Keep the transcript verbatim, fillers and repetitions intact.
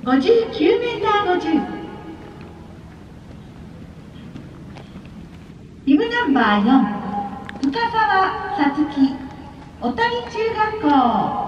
ごじゅうきゅうメーターごじゅう、ビブナンバーよん、深沢さつき、小谷中学校。